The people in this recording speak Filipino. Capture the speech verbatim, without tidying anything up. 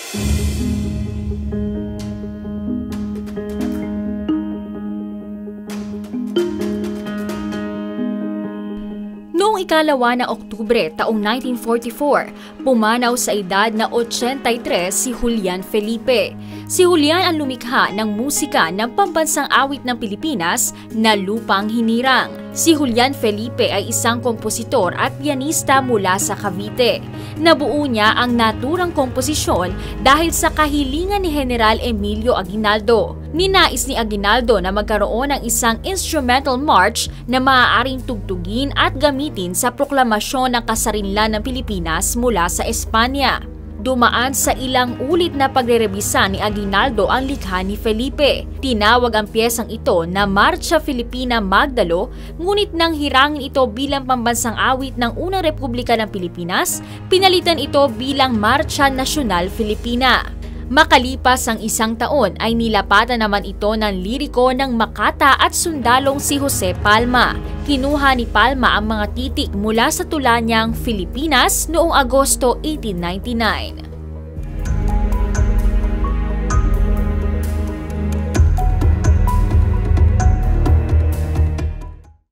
Noong ikalawa ng Oktubre taong nineteen forty-four, pumanaw sa edad na eighty-three si Julian Felipe. Si Julian ang lumikha ng musika ng pambansang awit ng Pilipinas na Lupang Hinirang. Si Julian Felipe ay isang kompositor at pianista mula sa Cavite. Nabuo niya ang naturang komposisyon dahil sa kahilingan ni General Emilio Aguinaldo. Ninais ni Aguinaldo na magkaroon ng isang instrumental march na maaaring tugtugin at gamitin sa proklamasyon ng kasarinlan ng Pilipinas mula sa Espanya. Dumaan sa ilang ulit na pagrerebisa ni Aguinaldo ang likha ni Felipe. Tinawag ang piyesang ito na Marcha Filipina Magdalo, ngunit nang hirangin ito bilang pambansang awit ng unang Republika ng Pilipinas, pinalitan ito bilang Marcha Nasyonal Filipina. Makalipas ang isang taon ay nilapatan naman ito ng liriko ng Makata at sundalong si Jose Palma. Kinuha ni Palma ang mga titik mula sa tula niyang Filipinas noong Agosto eighteen ninety-nine.